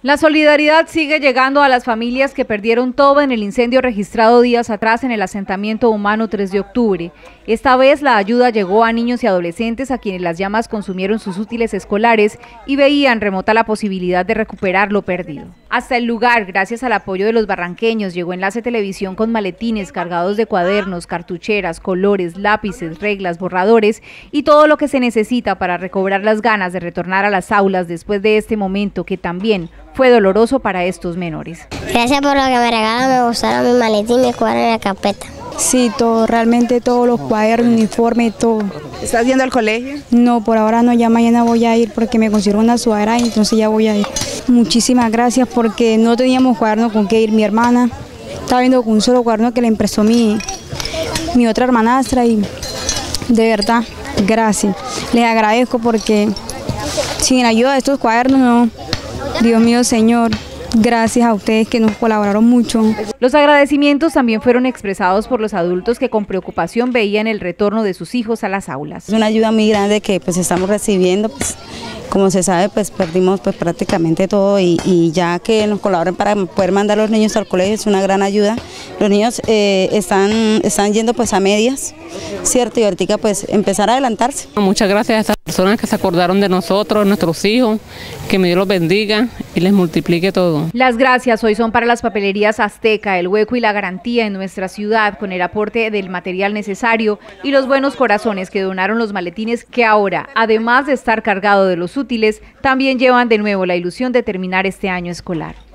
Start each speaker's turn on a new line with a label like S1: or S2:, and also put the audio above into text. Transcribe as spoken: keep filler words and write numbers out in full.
S1: La solidaridad sigue llegando a las familias que perdieron todo en el incendio registrado días atrás en el asentamiento humano tres de octubre. Esta vez la ayuda llegó a niños y adolescentes a quienes las llamas consumieron sus útiles escolares y veían remota la posibilidad de recuperar lo perdido. Hasta el lugar, gracias al apoyo de los barranqueños, llegó Enlace Televisión con maletines cargados de cuadernos, cartucheras, colores, lápices, reglas, borradores y todo lo que se necesita para recobrar las ganas de retornar a las aulas después de este momento que también fue doloroso para estos menores.
S2: Gracias por lo que me regalan, me gustaron mi maletín, mi cuaderno y la carpeta.
S3: Sí, todo, realmente todos los cuadernos, uniforme, todo.
S4: ¿Estás yendo al colegio?
S3: No, por ahora no, ya mañana voy a ir porque me consiguieron una sudadera y entonces ya voy a ir. Muchísimas gracias porque no teníamos cuaderno con qué ir. Mi hermana estaba viendo con un solo cuaderno que le impresó mi, mi otra hermanastra y de verdad, gracias. Les agradezco porque sin la ayuda de estos cuadernos no. Dios mío, Señor, gracias a ustedes que nos colaboraron mucho.
S1: Los agradecimientos también fueron expresados por los adultos que con preocupación veían el retorno de sus hijos a las aulas.
S5: Es una ayuda muy grande que pues estamos recibiendo, pues como se sabe pues perdimos pues prácticamente todo y, y ya que nos colaboren para poder mandar a los niños al colegio es una gran ayuda. Los niños eh, están, están yendo pues a medias, ¿cierto? Y ahorita pues empezar a adelantarse.
S6: Muchas gracias a estas personas que se acordaron de nosotros, nuestros hijos, que me Dios los bendiga y les multiplique todo.
S1: Las gracias hoy son para las papelerías Azteca, El Hueco y La Garantía en nuestra ciudad con el aporte del material necesario y los buenos corazones que donaron los maletines que ahora, además de estar cargado de los útiles, también llevan de nuevo la ilusión de terminar este año escolar.